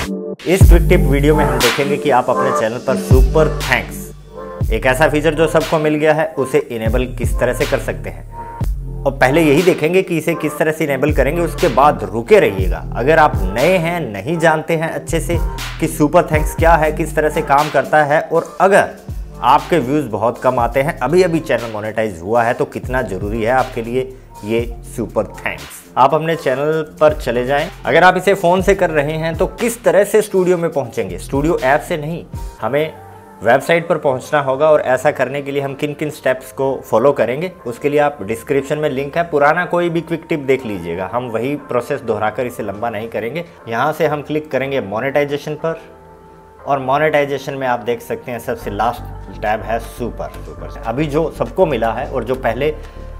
इस quick tip video में हम देखेंगे कि आप अपने चैनल पर सुपर थैंक्स, एक ऐसा फीचर जो सबको मिल गया है, उसे इनेबल किस तरह से कर सकते हैं। और पहले यही देखेंगे कि इसे किस तरह से इनेबल करेंगे, उसके बाद रुके रहिएगा। अगर आप नए हैं, नहीं जानते हैं अच्छे से कि सुपर थैंक्स क्या है, किस तरह से काम करता है, और अगर आपके व्यूज़ बहुत कम आते हैं, अभी अभी चैनल मोनेटाइज हुआ है, तो कितना ज़रूरी है आपके लिए ये सुपर थैंक्स। आप अपने चैनल पर चले जाएं। अगर आप इसे फ़ोन से कर रहे हैं तो किस तरह से स्टूडियो में पहुंचेंगे, स्टूडियो ऐप से नहीं, हमें वेबसाइट पर पहुंचना होगा। और ऐसा करने के लिए हम किन किन स्टेप्स को फॉलो करेंगे, उसके लिए आप डिस्क्रिप्शन में लिंक है, पुराना कोई भी क्विक टिप देख लीजिएगा। हम वही प्रोसेस दोहराकर इसे लंबा नहीं करेंगे। यहाँ से हम क्लिक करेंगे मोनेटाइजेशन पर, और मोनेटाइजेशन में आप देख सकते हैं सबसे लास्ट टैब है सुपर। अभी जो सबको मिला है और जो पहले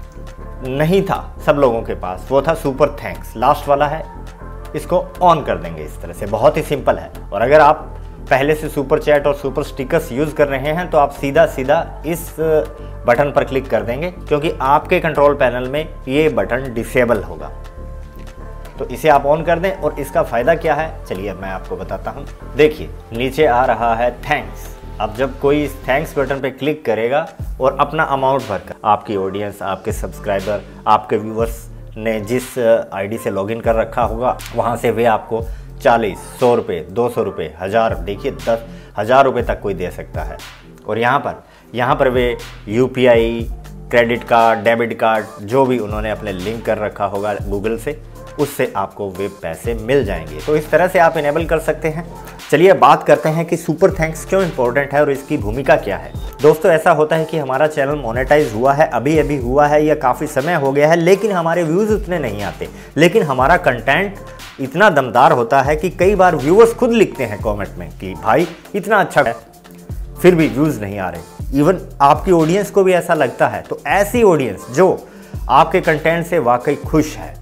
नहीं था सब लोगों के पास, वो था सुपर थैंक्स, लास्ट वाला है। इसको ऑन कर देंगे इस तरह से, बहुत ही सिंपल है। और अगर आप पहले से सुपर चैट और सुपर स्टिकर्स यूज़ कर रहे हैं तो आप सीधा इस बटन पर क्लिक कर देंगे, क्योंकि आपके कंट्रोल पैनल में ये बटन डिसेबल होगा। तो इसे आप ऑन कर दें। और इसका फ़ायदा क्या है, चलिए मैं आपको बताता हूँ। देखिए नीचे आ रहा है थैंक्स। अब जब कोई इस थैंक्स बटन पे क्लिक करेगा और अपना अमाउंट भरकर, आपकी ऑडियंस, आपके सब्सक्राइबर, आपके व्यूवर्स ने जिस आईडी से लॉगिन कर रखा होगा, वहाँ से वे आपको 40, 100 रुपये, 200 रुपये, 1000, देखिए 10,000 रुपये तक कोई दे सकता है। और यहाँ पर वे UPI, credit card, debit card, जो भी उन्होंने अपने लिंक कर रखा होगा गूगल से, उससे आपको वे पैसे मिल जाएंगे। तो इस तरह से आप इनेबल कर सकते हैं। चलिए बात करते हैं कि सुपर थैंक्स क्यों इंपॉर्टेंट है और इसकी भूमिका क्या है। दोस्तों ऐसा होता है कि हमारा चैनल मोनेटाइज हुआ है, अभी अभी हुआ है या काफ़ी समय हो गया है, लेकिन हमारे व्यूज़ उतने नहीं आते, लेकिन हमारा कंटेंट इतना दमदार होता है कि कई बार व्यूअर्स खुद लिखते हैं कमेंट में कि भाई इतना अच्छा है, फिर भी व्यूज़ नहीं आ रहे। इवन आपकी ऑडियंस को भी ऐसा लगता है। तो ऐसी ऑडियंस जो आपके कंटेंट से वाकई खुश है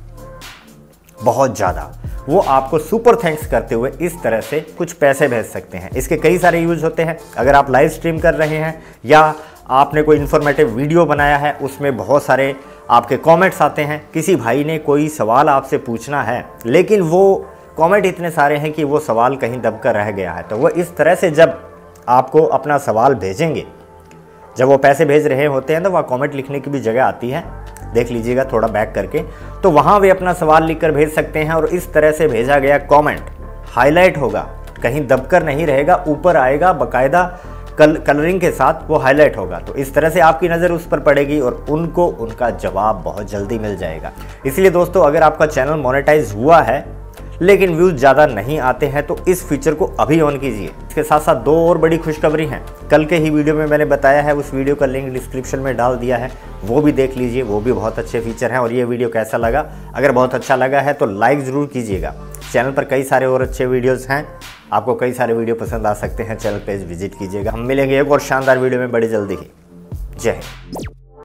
बहुत ज़्यादा, वो आपको सुपर थैंक्स करते हुए इस तरह से कुछ पैसे भेज सकते हैं। इसके कई सारे यूज़ होते हैं। अगर आप लाइव स्ट्रीम कर रहे हैं या आपने कोई इन्फॉर्मेटिव वीडियो बनाया है, उसमें बहुत सारे आपके कमेंट्स आते हैं, किसी भाई ने कोई सवाल आपसे पूछना है, लेकिन वो कमेंट इतने सारे हैं कि वो सवाल कहीं दबकर रह गया है, तो वो इस तरह से जब आपको अपना सवाल भेजेंगे, जब वो पैसे भेज रहे होते हैं, तो वहाँ कमेंट लिखने की भी जगह आती है, देख लीजिएगा थोड़ा बैक करके, तो वहाँ वे अपना सवाल लिखकर भेज सकते हैं। और इस तरह से भेजा गया कमेंट हाईलाइट होगा, कहीं दबकर नहीं रहेगा, ऊपर आएगा, बाकायदा कलरिंग के साथ वो हाईलाइट होगा। तो इस तरह से आपकी नज़र उस पर पड़ेगी और उनको उनका जवाब बहुत जल्दी मिल जाएगा। इसलिए दोस्तों अगर आपका चैनल मोनेटाइज हुआ है लेकिन व्यूज़ ज़्यादा नहीं आते हैं, तो इस फीचर को अभी ऑन कीजिए। इसके साथ साथ दो और बड़ी खुशखबरी हैं। कल के ही वीडियो में मैंने बताया है, उस वीडियो का लिंक डिस्क्रिप्शन में डाल दिया है, वो भी देख लीजिए, वो भी बहुत अच्छे फीचर हैं। और ये वीडियो कैसा लगा, अगर बहुत अच्छा लगा है तो लाइक ज़रूर कीजिएगा। चैनल पर कई सारे और अच्छे वीडियोज़ हैं, आपको कई सारे वीडियो पसंद आ सकते हैं, चैनल पेज विजिट कीजिएगा। हम मिलेंगे एक और शानदार वीडियो में बड़ी जल्दी ही। जय हिंद।